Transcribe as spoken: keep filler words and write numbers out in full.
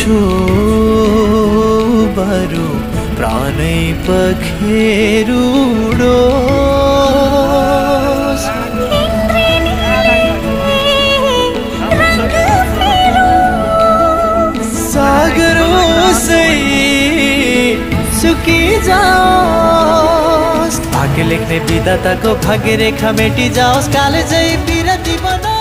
छु बरु प्राणै पखेरुडो सागरों से सुकी जाओस् भाग्य लेख्ने विधाता को भाग्य रेखा मेटी जाओस् काले जय पिरती बना।